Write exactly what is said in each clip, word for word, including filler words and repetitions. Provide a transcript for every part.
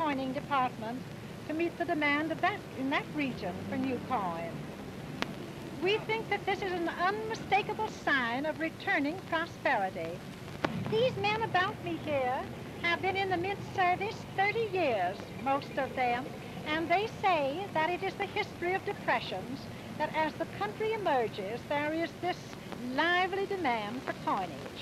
coining department to meet the demand of that, in that region for new coin. We think that this is an unmistakable sign of returning prosperity. These men about me here have been in the mint service thirty years, most of them, and they say that it is the history of depressions, that as the country emerges, there is this lively demand for coinage.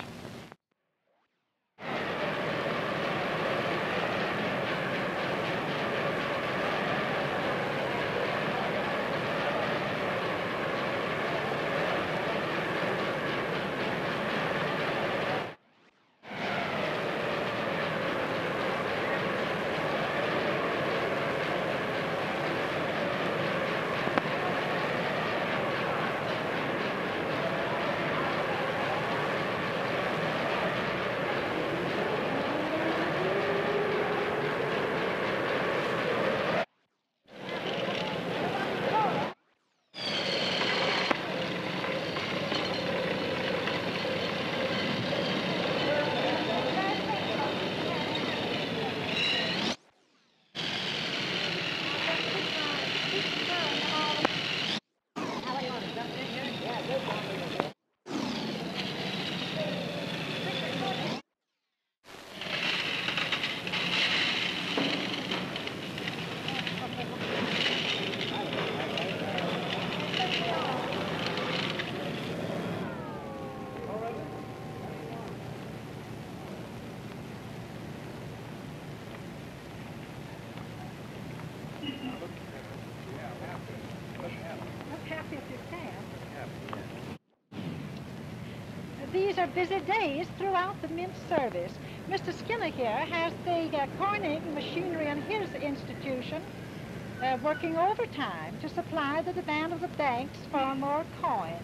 These are busy days throughout the mint service. Mister Skinner here has the uh, coining machinery in his institution uh, working overtime to supply the demand of the banks for more coin.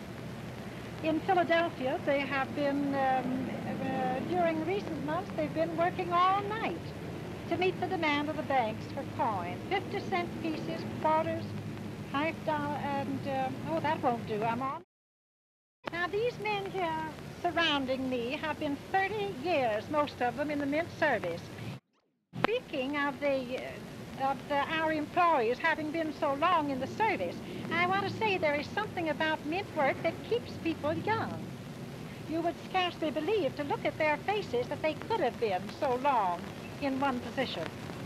In Philadelphia, they have been, um, uh, during recent months, they've been working all night to meet the demand of the banks for coin. fifty cent pieces, quarters, half dollar, and, uh, oh, that won't do, I'm on. Now, these men here surrounding me have been thirty years, most of them, in the mint service. Speaking of the, uh, of the, our employees having been so long in the service, I want to say there is something about mint work that keeps people young. You would scarcely believe, to look at their faces, that they could have been so long in one position.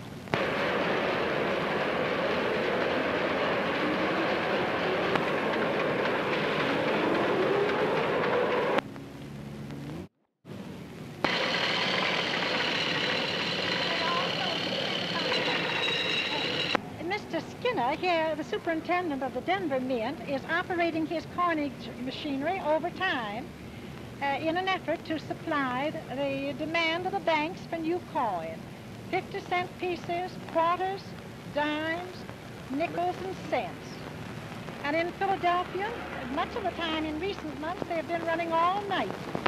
Skinner here, the superintendent of the Denver Mint, is operating his coinage machinery overtime uh, in an effort to supply the demand of the banks for new coin. fifty cent pieces, quarters, dimes, nickels, and cents. And in Philadelphia, much of the time in recent months, they have been running all night.